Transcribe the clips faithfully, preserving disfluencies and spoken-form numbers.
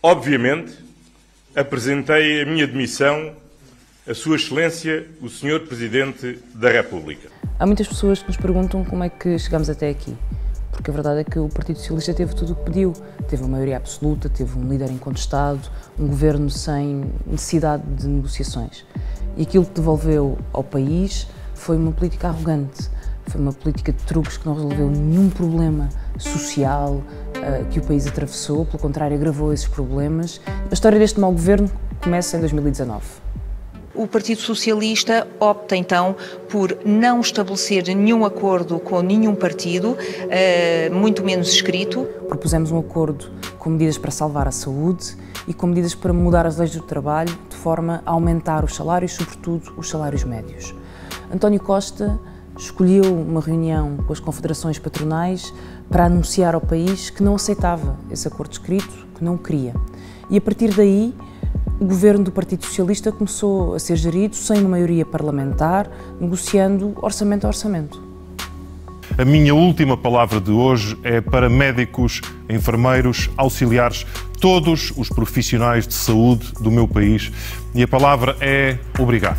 Obviamente, apresentei a minha demissão a Sua Excelência, o senhor Presidente da República. Há muitas pessoas que nos perguntam como é que chegamos até aqui, porque a verdade é que o Partido Socialista teve tudo o que pediu. Teve uma maioria absoluta, teve um líder incontestado, um governo sem necessidade de negociações. E aquilo que devolveu ao país foi uma política arrogante, foi uma política de truques que não resolveu nenhum problema social uh, que o país atravessou, pelo contrário, agravou esses problemas. A história deste mau governo começa em dois mil e dezanove. O Partido Socialista opta, então, por não estabelecer nenhum acordo com nenhum partido, muito menos escrito. Propusemos um acordo com medidas para salvar a saúde e com medidas para mudar as leis do trabalho, de forma a aumentar os salários, sobretudo os salários médios. António Costa escolheu uma reunião com as confederações patronais para anunciar ao país que não aceitava esse acordo escrito, que não o queria. E a partir daí, o governo do Partido Socialista começou a ser gerido sem uma maioria parlamentar, negociando orçamento a orçamento. A minha última palavra de hoje é para médicos, enfermeiros, auxiliares, todos os profissionais de saúde do meu país. E a palavra é obrigado.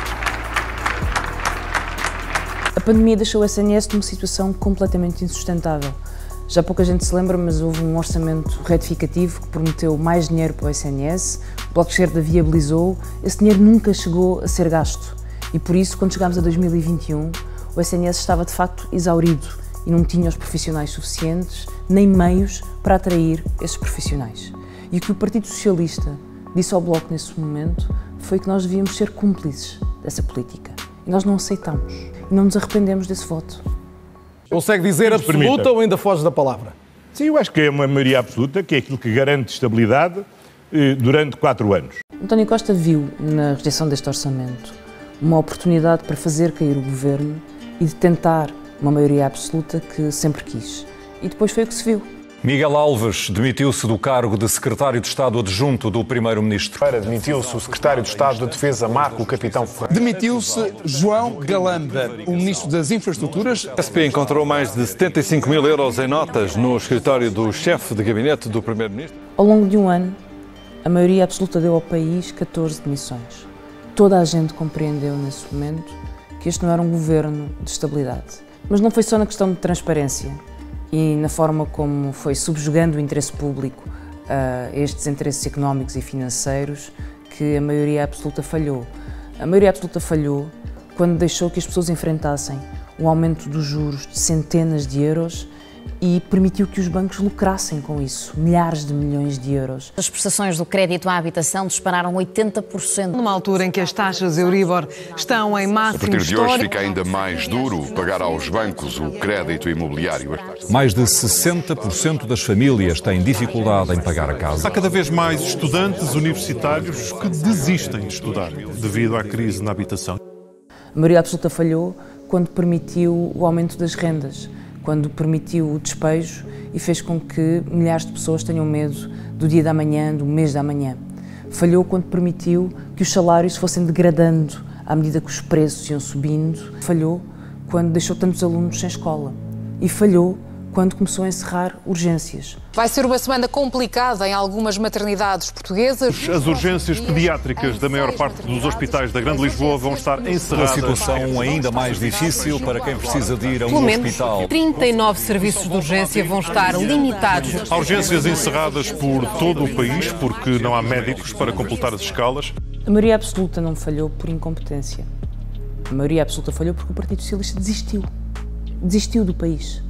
A pandemia deixou o S N S numa situação completamente insustentável. Já pouca gente se lembra, mas houve um orçamento retificativo que prometeu mais dinheiro para o S N S, o Bloco de Esquerda viabilizou, esse dinheiro nunca chegou a ser gasto. E por isso, quando chegámos a dois mil e vinte e um, o S N S estava de facto exaurido e não tinha os profissionais suficientes, nem meios para atrair esses profissionais. E o que o Partido Socialista disse ao Bloco nesse momento foi que nós devíamos ser cúmplices dessa política. E nós não aceitamos e não nos arrependemos desse voto. Consegue dizer absoluta ou ainda foge da palavra? Sim, eu acho que é uma maioria absoluta, que é aquilo que garante estabilidade eh, durante quatro anos. António Costa viu na rejeição deste orçamento uma oportunidade para fazer cair o governo e de tentar uma maioria absoluta que sempre quis. E depois foi o que se viu. Miguel Alves demitiu-se do cargo de secretário de Estado adjunto do primeiro-ministro. Demitiu-se o secretário de Estado da Defesa, Marco Capitão Ferreira. Demitiu-se João Galamba, o ministro das Infraestruturas. A S P encontrou mais de setenta e cinco mil euros em notas no escritório do chefe de gabinete do primeiro-ministro. Ao longo de um ano, a maioria absoluta deu ao país catorze demissões. Toda a gente compreendeu nesse momento que este não era um governo de estabilidade. Mas não foi só na questão de transparência e na forma como foi subjugando o interesse público a estes interesses económicos e financeiros que a maioria absoluta falhou. A maioria absoluta falhou quando deixou que as pessoas enfrentassem um aumento dos juros de centenas de euros e permitiu que os bancos lucrassem com isso, milhares de milhões de euros. As prestações do crédito à habitação dispararam oitenta por cento. Numa altura em que as taxas Euribor estão em máximo histórico. A partir de hoje fica ainda histórico. mais duro pagar aos bancos o crédito imobiliário. Mais de sessenta por cento das famílias têm dificuldade em pagar a casa. Há cada vez mais estudantes universitários que desistem de estudar devido à crise na habitação. A maioria absoluta falhou quando permitiu o aumento das rendas, quando permitiu o despejo e fez com que milhares de pessoas tenham medo do dia da manhã, do mês da manhã. Falhou quando permitiu que os salários fossem degradando à medida que os preços iam subindo. Falhou quando deixou tantos alunos sem escola. E falhou quando começou a encerrar urgências. Vai ser uma semana complicada em algumas maternidades portuguesas. As urgências pediátricas da maior parte dos hospitais da Grande Lisboa vão estar encerradas. Uma situação ainda mais difícil para quem precisa de ir a um Pelo menos hospital. trinta e nove serviços de urgência vão estar limitados. Há urgências encerradas por todo o país porque não há médicos para completar as escalas. A maioria absoluta não falhou por incompetência. A maioria absoluta falhou porque o Partido Socialista desistiu. Desistiu do país.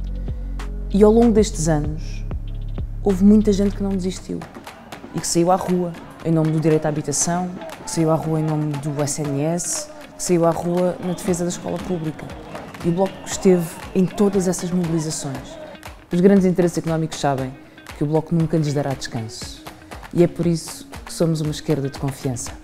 E ao longo destes anos, houve muita gente que não desistiu e que saiu à rua em nome do direito à habitação, que saiu à rua em nome do S N S, que saiu à rua na defesa da escola pública. E o Bloco esteve em todas essas mobilizações. Os grandes interesses económicos sabem que o Bloco nunca lhes dará descanso. E é por isso que somos uma esquerda de confiança.